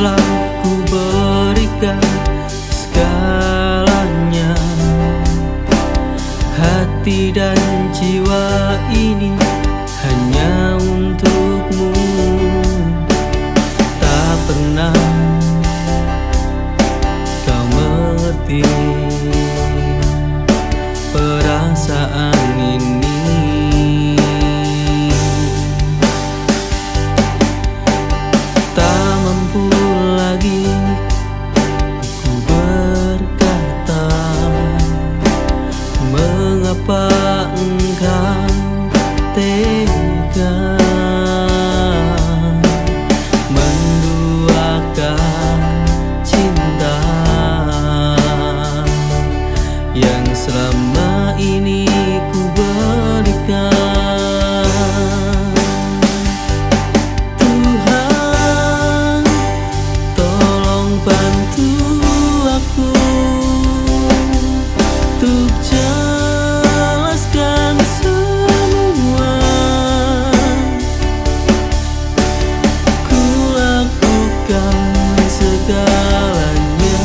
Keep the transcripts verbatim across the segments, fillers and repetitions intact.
telah ku berikan segalanya. Hati dan jiwa ini hanya untukmu. Tak pernah kau mengerti perasaan ini. Tak mampu lagi ku berkata mengapa engkau tega menduakan cinta yang selama ini ku berikan. Tuhan, tolong bantu aku untuk jelaskan semua. Ku lakukan segalanya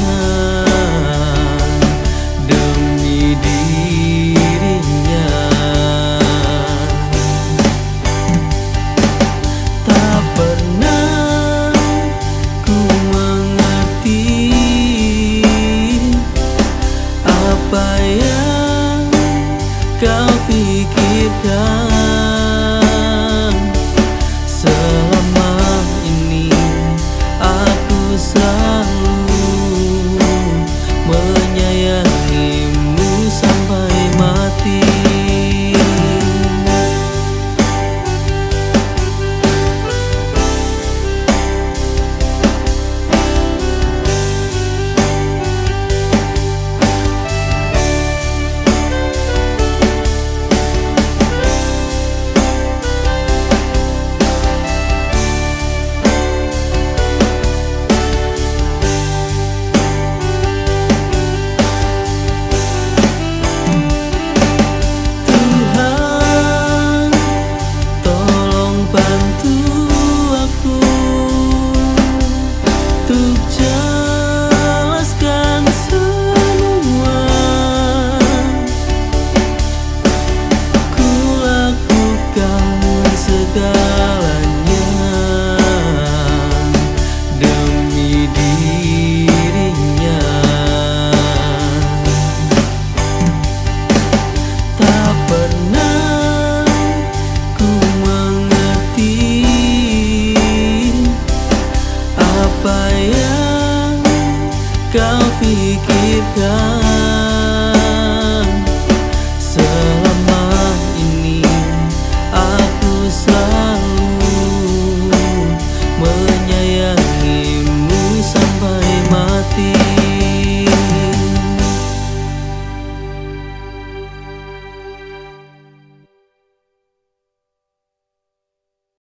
demi dirinya. Tak pernah ku mengerti apa yang kau pikirkan. Selama ini aku selalu menyayangimu sampai mati. Segalanya demi dirinya. Tak pernah ku mengerti apa yang kau pikirkan.